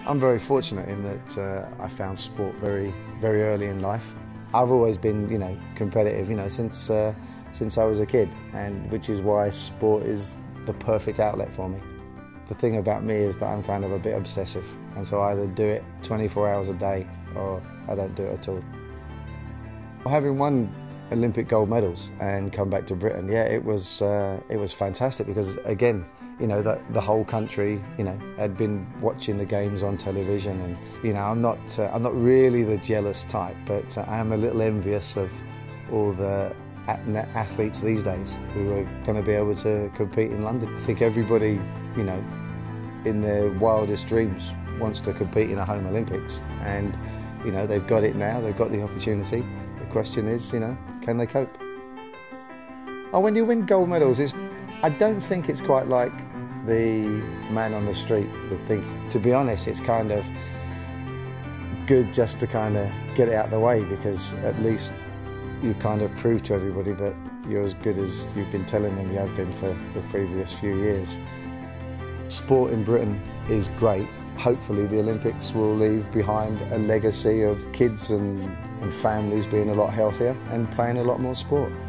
I'm very fortunate in that I found sport very early in life. I've always been, competitive, since I was a kid, and which is why sport is the perfect outlet for me. The thing about me is that I'm kind of a bit obsessive, and so I either do it 24 hours a day or I don't do it at all. Having won Olympic gold medals and come back to Britain, yeah, it was fantastic because again, the whole country, had been watching the games on television, and I'm not really the jealous type, but I am a little envious of all the athletes these days who are going to be able to compete in London. I think everybody, in their wildest dreams wants to compete in a home Olympics, and they've got it now, they've got the opportunity. The question is, can they cope? Oh, when you win gold medals, I don't think it's quite like the man on the street would think. To be honest, it's kind of good just to kind of get it out of the way, because at least you've kind of proved to everybody that you're as good as you've been telling them you have been for the previous few years. Sport in Britain is great. Hopefully the Olympics will leave behind a legacy of kids and families being a lot healthier and playing a lot more sport.